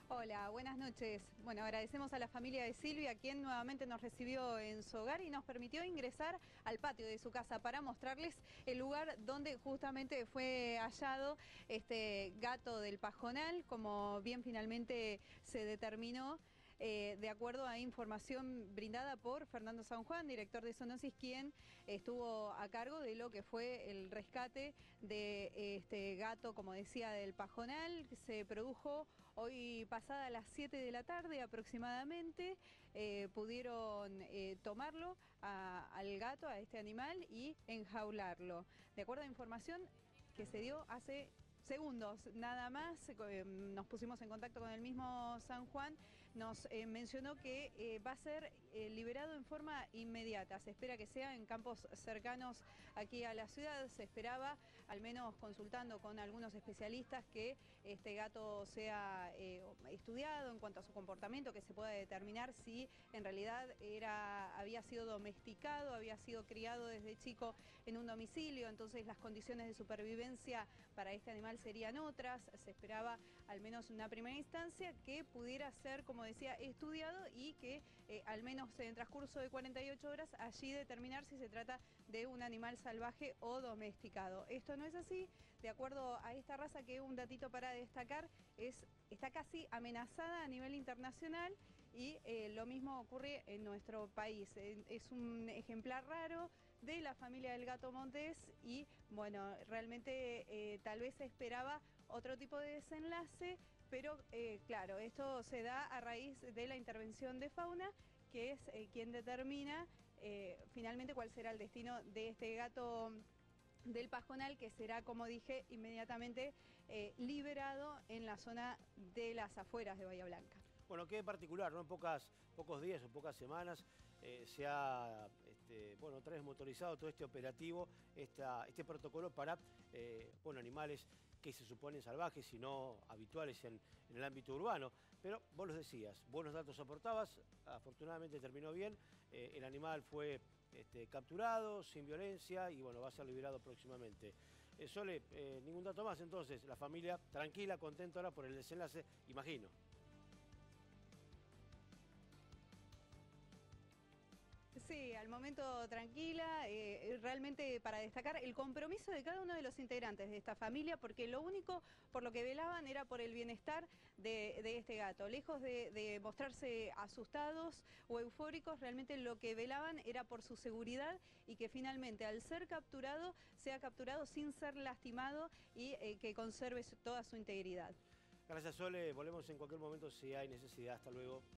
Hola, buenas noches. Bueno, agradecemos a la familia de Silvia, quien nuevamente nos recibió en su hogar y nos permitió ingresar al patio de su casa para mostrarles el lugar donde justamente fue hallado este gato del Pajonal, como bien finalmente se determinó. De acuerdo a información brindada por Fernando San Juan, director de Zoonosis, quien estuvo a cargo de lo que fue el rescate de este gato, como decía, del Pajonal, que se produjo hoy pasada las 7 de la tarde aproximadamente. Pudieron tomarlo al gato, a este animal, y enjaularlo. De acuerdo a información que se dio hace segundos nada más, nos pusimos en contacto con el mismo San Juan, nos mencionó que va a ser liberado en forma inmediata. Se espera que sea en campos cercanos aquí a la ciudad. Se esperaba, al menos consultando con algunos especialistas, que este gato sea estudiado en cuanto a su comportamiento, que se pueda determinar si en realidad había sido domesticado, había sido criado desde chico en un domicilio, entonces las condiciones de supervivencia para este animal serían otras. Se esperaba, al menos en una primera instancia, que pudiera ser, como decía, estudiado y que al menos en el transcurso de 48 horas allí determinar si se trata de un animal salvaje o domesticado. Esto no es así. De acuerdo a esta raza, que un datito para destacar, está casi amenazada a nivel internacional, y lo mismo ocurre en nuestro país. Es un ejemplar raro de la familia del gato montés y bueno, realmente tal vez se esperaba otro tipo de desenlace, pero claro, esto se da a raíz de la intervención de Fauna, que es quien determina finalmente cuál será el destino de este gato del Pajonal, que será, como dije, inmediatamente liberado en la zona de las afueras de Bahía Blanca. Bueno, qué particular, ¿no? En pocos días o pocas semanas se ha bueno, otra vez motorizado todo este operativo, este protocolo para animales que se suponen salvajes y no habituales en el ámbito urbano. Pero vos los decías, buenos datos aportabas, afortunadamente terminó bien, el animal fue capturado sin violencia y bueno, va a ser liberado próximamente. Sole, ningún dato más entonces, la familia tranquila, contenta ahora por el desenlace, imagino. Sí, al momento tranquila, realmente para destacar el compromiso de cada uno de los integrantes de esta familia, porque lo único por lo que velaban era por el bienestar de este gato. Lejos de mostrarse asustados o eufóricos, realmente lo que velaban era por su seguridad y que finalmente, al ser capturado, sea capturado sin ser lastimado y que conserve toda su integridad. Gracias, Sole. Volvemos en cualquier momento si hay necesidad. Hasta luego.